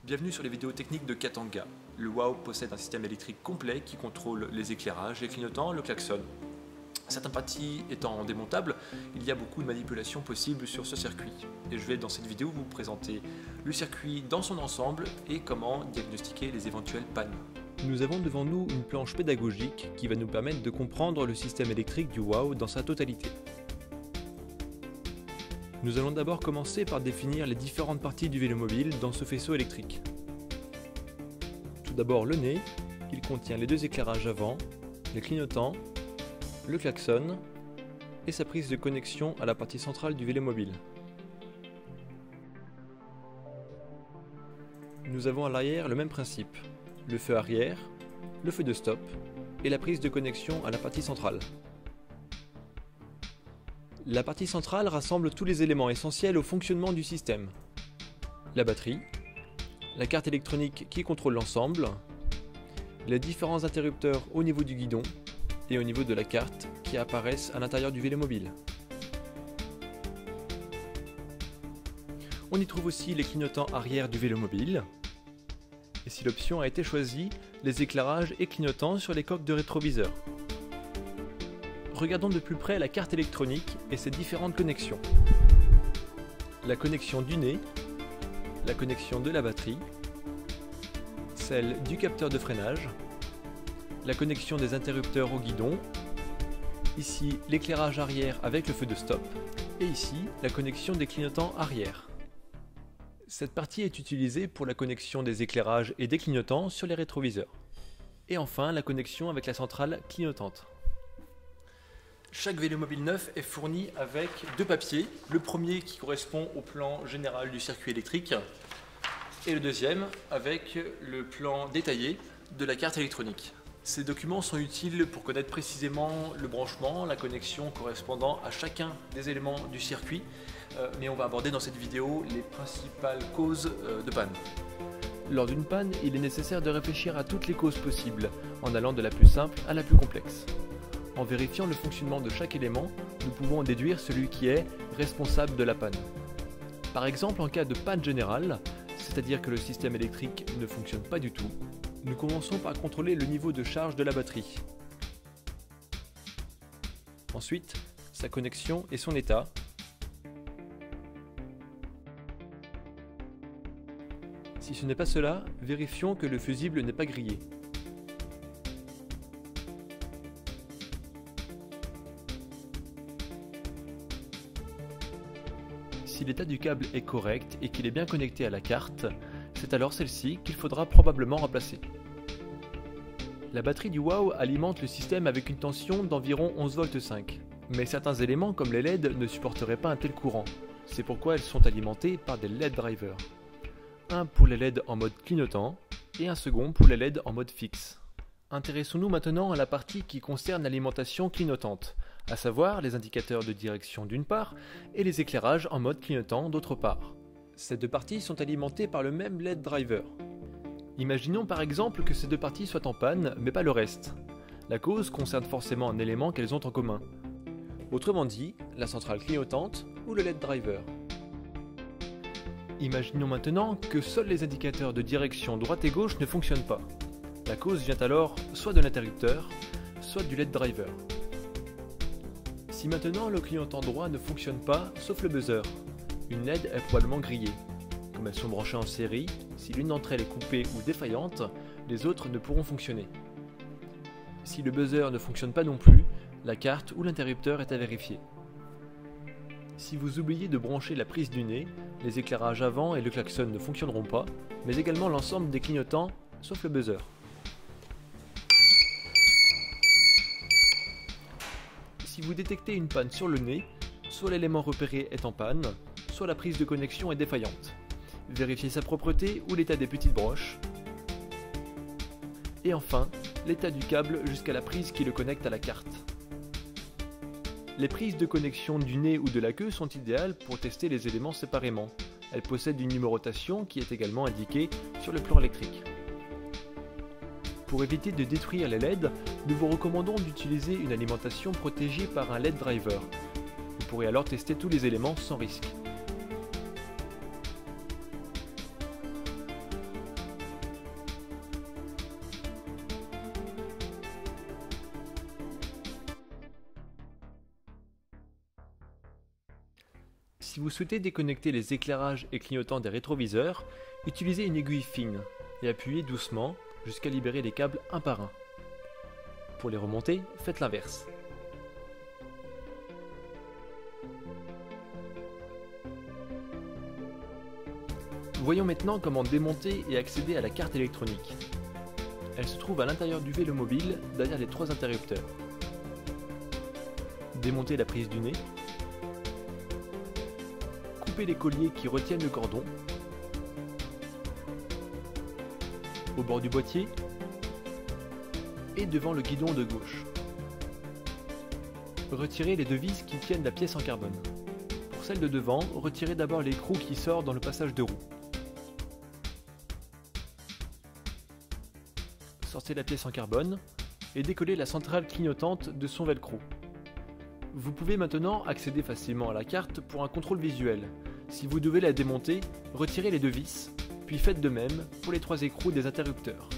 Bienvenue sur les vidéos techniques de Katanga. Le WOW possède un système électrique complet qui contrôle les éclairages, les clignotants, le klaxon. Certaines parties étant démontables, il y a beaucoup de manipulations possibles sur ce circuit. Et je vais dans cette vidéo vous présenter le circuit dans son ensemble et comment diagnostiquer les éventuelles pannes. Nous avons devant nous une planche pédagogique qui va nous permettre de comprendre le système électrique du WOW dans sa totalité. Nous allons d'abord commencer par définir les différentes parties du vélomobile dans ce faisceau électrique. Tout d'abord le nez, il contient les deux éclairages avant, les clignotants, le klaxon et sa prise de connexion à la partie centrale du vélomobile. Nous avons à l'arrière le même principe, le feu arrière, le feu de stop et la prise de connexion à la partie centrale. La partie centrale rassemble tous les éléments essentiels au fonctionnement du système. La batterie, la carte électronique qui contrôle l'ensemble, les différents interrupteurs au niveau du guidon et au niveau de la carte qui apparaissent à l'intérieur du vélomobile. On y trouve aussi les clignotants arrière du vélomobile. Et si l'option a été choisie, les éclairages et clignotants sur les coques de rétroviseur. Regardons de plus près la carte électronique et ses différentes connexions. La connexion du nez, la connexion de la batterie, celle du capteur de freinage, la connexion des interrupteurs au guidon, ici l'éclairage arrière avec le feu de stop, et ici la connexion des clignotants arrière. Cette partie est utilisée pour la connexion des éclairages et des clignotants sur les rétroviseurs. Et enfin la connexion avec la centrale clignotante. Chaque vélomobile neuf est fourni avec deux papiers, le premier qui correspond au plan général du circuit électrique et le deuxième avec le plan détaillé de la carte électronique. Ces documents sont utiles pour connaître précisément le branchement, la connexion correspondant à chacun des éléments du circuit, mais on va aborder dans cette vidéo les principales causes de panne. Lors d'une panne, il est nécessaire de réfléchir à toutes les causes possibles, en allant de la plus simple à la plus complexe. En vérifiant le fonctionnement de chaque élément, nous pouvons en déduire celui qui est responsable de la panne. Par exemple, en cas de panne générale, c'est-à-dire que le système électrique ne fonctionne pas du tout, nous commençons par contrôler le niveau de charge de la batterie. Ensuite, sa connexion et son état. Si ce n'est pas cela, vérifions que le fusible n'est pas grillé. Si l'état du câble est correct et qu'il est bien connecté à la carte, c'est alors celle-ci qu'il faudra probablement remplacer. La batterie du WOW alimente le système avec une tension d'environ 11,5 V, mais certains éléments comme les LED ne supporteraient pas un tel courant. C'est pourquoi elles sont alimentées par des LED drivers. Un pour les LED en mode clignotant et un second pour les LED en mode fixe. Intéressons-nous maintenant à la partie qui concerne l'alimentation clignotante, à savoir les indicateurs de direction d'une part et les éclairages en mode clignotant d'autre part. Ces deux parties sont alimentées par le même LED driver. Imaginons par exemple que ces deux parties soient en panne, mais pas le reste. La cause concerne forcément un élément qu'elles ont en commun. Autrement dit, la centrale clignotante ou le LED driver. Imaginons maintenant que seuls les indicateurs de direction droite et gauche ne fonctionnent pas. La cause vient alors soit de l'interrupteur, soit du LED driver. Si maintenant le clignotant droit ne fonctionne pas, sauf le buzzer, une LED est probablement grillée. Comme elles sont branchées en série, si l'une d'entre elles est coupée ou défaillante, les autres ne pourront fonctionner. Si le buzzer ne fonctionne pas non plus, la carte ou l'interrupteur est à vérifier. Si vous oubliez de brancher la prise du nez, les éclairages avant et le klaxon ne fonctionneront pas, mais également l'ensemble des clignotants, sauf le buzzer. Si vous détectez une panne sur le nez, soit l'élément repéré est en panne, soit la prise de connexion est défaillante. Vérifiez sa propreté ou l'état des petites broches. Et enfin, l'état du câble jusqu'à la prise qui le connecte à la carte. Les prises de connexion du nez ou de la queue sont idéales pour tester les éléments séparément. Elles possèdent une numérotation qui est également indiquée sur le plan électrique. Pour éviter de détruire les LED, nous vous recommandons d'utiliser une alimentation protégée par un LED driver. Vous pourrez alors tester tous les éléments sans risque. Si vous souhaitez déconnecter les éclairages et clignotants des rétroviseurs, utilisez une aiguille fine et appuyez doucement jusqu'à libérer les câbles un par un. Pour les remonter, faites l'inverse. Voyons maintenant comment démonter et accéder à la carte électronique. Elle se trouve à l'intérieur du vélo mobile, derrière les 3 interrupteurs. Démontez la prise du nez. Coupez les colliers qui retiennent le cordon. Au bord du boîtier et devant le guidon de gauche. Retirez les 2 vis qui tiennent la pièce en carbone. Pour celle de devant, retirez d'abord l'écrou qui sort dans le passage de roue. Sortez la pièce en carbone et décollez la centrale clignotante de son velcro. Vous pouvez maintenant accéder facilement à la carte pour un contrôle visuel. Si vous devez la démonter, retirez les 2 vis, puis faites de même pour les 3 écrous des interrupteurs.